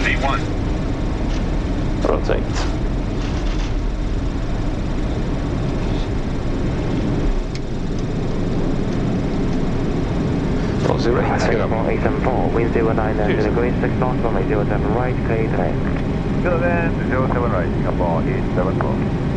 V1. Rotate. Oh, 08. 874, wind 090 degrees, 6 knots, runway 07 right, clear today. 07 right, come on, 874.